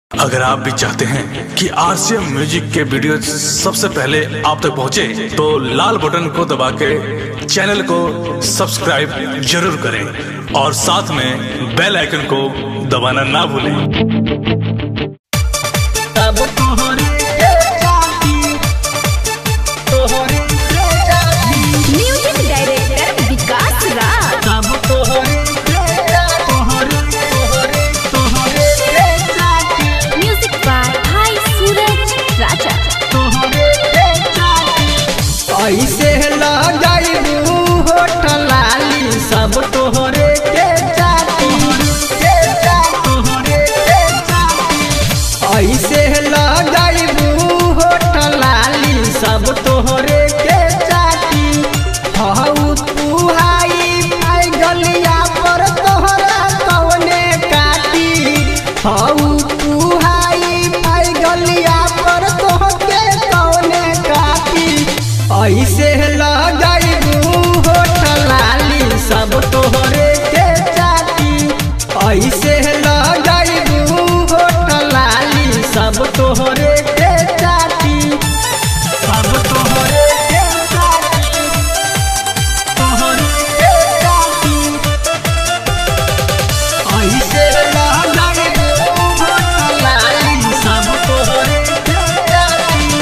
अगर आप भी चाहते हैं कि आरसीएम म्यूजिक के वीडियो सबसे पहले आप तक पहुंचे, तो लाल बटन को दबा के चैनल को सब्सक्राइब जरूर करें और साथ में बेल आइकन को दबाना ना भूलें। ऐसे लगाइबू होठल लाली सब तोहरे के चाटी, ऐसे लगाइबू होठल लाली सब तोहरे के चाटी। हऊ तू हाई पाई गलिया पर तोहरा कौने काटी, हऊ तू हाई पाई गलिया पर तोहके कौने काटी। ऐसे लगाइबू होठल लाली सब तोहरे के चाटी, ऐसे लगाइबू होठल लाली सब तोहरे के चाटी, सब तोहरे के चाटी, तोहरे के चाटी। ऐसे लगाइबू होठल लाली सब तोहरे के चाटी,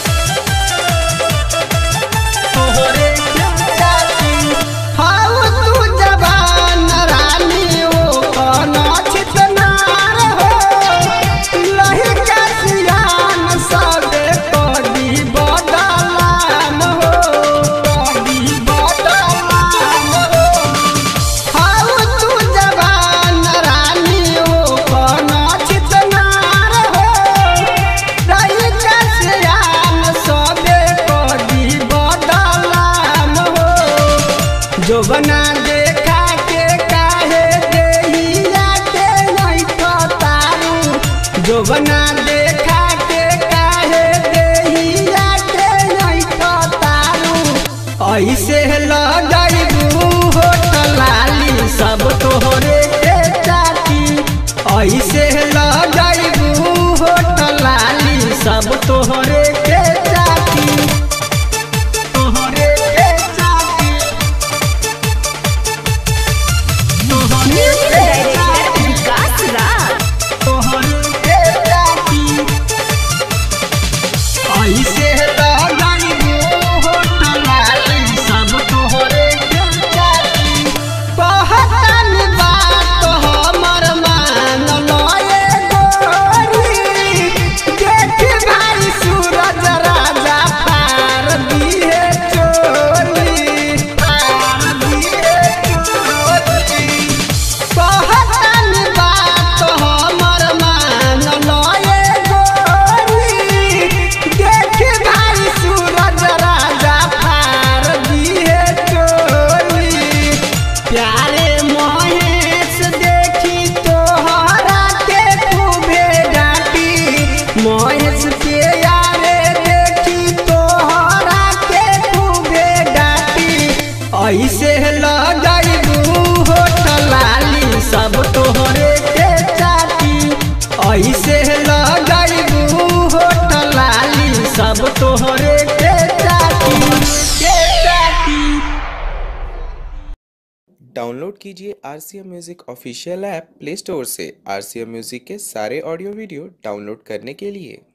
तोहरे के चाटी। हाउ तू जवान रानी ओ कौनो छितनार हो, लहिका सियान सबे कदी बदलाम हो, कदी बदलाम हो। हाउ तू जवान रानी ओ कौनो छितनार हो, लहिका सियान सबे कदी बदलाम हो। जो बना देखा के काहे देहिया के नहीं तारू, जो बना देखा के काहे देहिया के नहीं तारू। ऐसे लगाइबू होठल लाली सब तोहरे के चाटी, ऐसे लगाइबू होठल लाली सब तोहरे के चाटी, तोहरे के चाटी, तोहरे के चाटी, तोहरे के चाटी। ऐसे लगाइबू होठल लाली सब तोहरे के चाटी। कहतन बात हमर मान लए गोरी, देख भाई सूरज राजा फार दिए चोली, फार दिए चोली। कहतन बात हमर मान लए गोरी, देख भाई सूरज राजा फार दिए चोली। प्यारे महेश देखी तोहरा के खूबे डांटी, महेश के यारे देखी तोहरा के खूबे डांटी। ऐसे लगाइबू होठल लाली सब तोहरे के चाटी, ऐसे लगाइबू होठल लाली सब तोहरे के चाटी, के चाटी। डाउनलोड कीजिए RCM music official app play store से आरसीएम म्यूजिक के सारे ऑडियो वीडियो डाउनलोड करने के लिए।